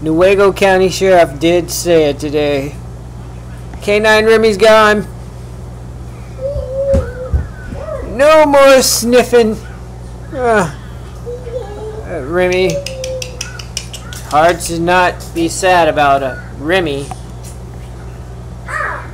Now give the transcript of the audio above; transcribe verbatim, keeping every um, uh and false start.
Newaygo County Sheriff did say it today. K nine Remy's gone. No more sniffing. Uh, uh, Remy. Hard to not be sad about uh, Remy.